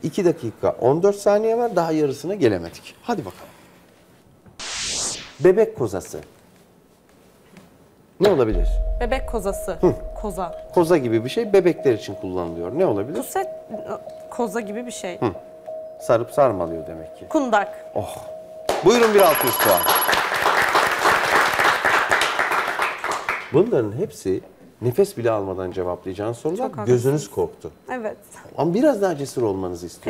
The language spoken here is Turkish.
2 dakika 14 saniye var. Daha yarısına gelemedik. Hadi bakalım. Bebek kozası. Ne olabilir? Bebek kozası. Koza. Koza gibi bir şey bebekler için kullanılıyor. Ne olabilir? Puset koza gibi bir şey. Sarıp sarmalıyor demek ki. Kundak. Oh. Buyurun bir 600 puan. Bunların hepsi nefes bile almadan cevaplayacağınız sorular. Çok Gözünüz korktu. Evet. Ama biraz daha cesur olmanızı istiyorum.